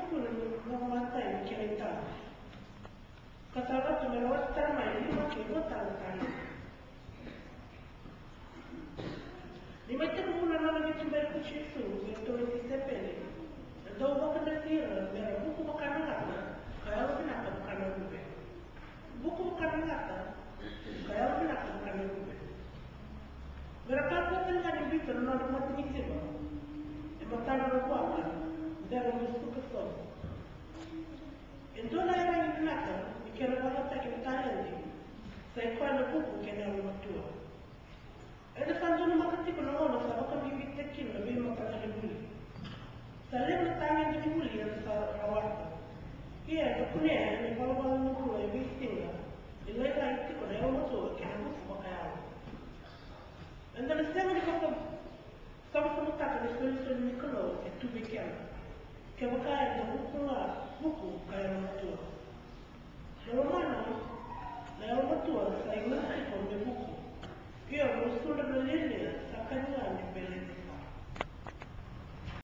kuna no matai ni kelita. Kasara tu melawat tamai ni makin no tahu. Di macam kuna no lagi tu berkucisu, itu itu sepele. Dau bukan nasir, mereka buku bukan ngata. Kalau kita bukan ngata, buku bukan ngata. Kalau kita bukan ngata. Mereka bukan hanya bicara tentang matematika. Matanya berapa? Dalam musuh kesal. Itu lah yang nak. Kalau orang tak kita tanya, saya kuat buku kena orang tua. Ada sanjung makati pun orang sebab kami bibit tekin lebih makan lebih. Saya bertanya di muli yang awal. Iya, tu punya ni kalau orang mulu yang bising lah. Ilai lah itu kalau orang tua kena buku pakai. Anda mesti mengikut. Sama-sama tak ada solusi kalau itu bikin. Kalau kaya ada buku kaya orang tua. Kalau mana, orang tua saya mesti punya buku. Dia musuh dan lainnya, sekarang ni beli.